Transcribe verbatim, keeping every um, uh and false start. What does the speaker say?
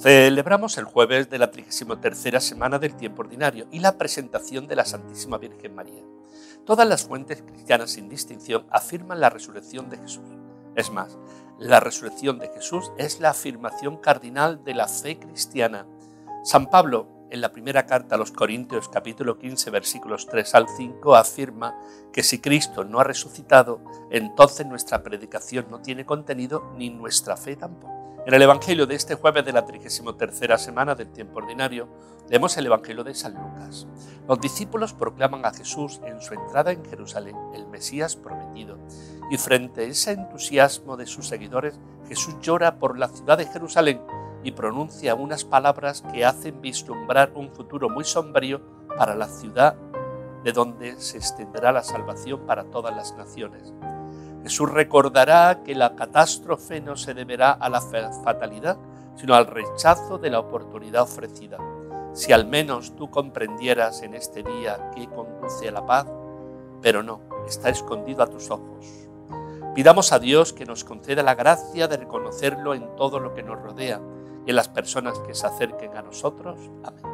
Celebramos el jueves de la trigésima tercera semana del tiempo ordinario y la presentación de la Santísima Virgen María. Todas las fuentes cristianas sin distinción afirman la resurrección de Jesús. Es más, la resurrección de Jesús es la afirmación cardinal de la fe cristiana. San Pablo, en la primera carta a los Corintios, capítulo quince, versículos tres al cinco, afirma que si Cristo no ha resucitado, entonces nuestra predicación no tiene contenido ni nuestra fe tampoco. En el Evangelio de este jueves de la trigésima tercera semana del tiempo ordinario, leemos el Evangelio de San Lucas. Los discípulos proclaman a Jesús en su entrada en Jerusalén, el Mesías prometido, y frente a ese entusiasmo de sus seguidores, Jesús llora por la ciudad de Jerusalén y pronuncia unas palabras que hacen vislumbrar un futuro muy sombrío para la ciudad de donde se extenderá la salvación para todas las naciones. Jesús recordará que la catástrofe no se deberá a la fatalidad, sino al rechazo de la oportunidad ofrecida. Si al menos tú comprendieras en este día qué conduce a la paz, pero no, está escondido a tus ojos. Pidamos a Dios que nos conceda la gracia de reconocerlo en todo lo que nos rodea y en las personas que se acerquen a nosotros. Amén.